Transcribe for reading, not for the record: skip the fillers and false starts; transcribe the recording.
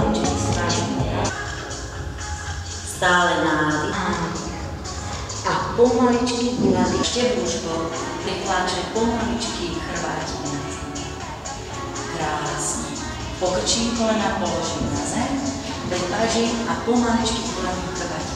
Pomaličky stále. Stále nádych. A pomaličky nádych. Ešte brúško. Prikláčaj pomaličky chrbátik. Krásne. Pokrčím kolena, položím na zem. Prikláčim a pomaličky kolena chrbátik.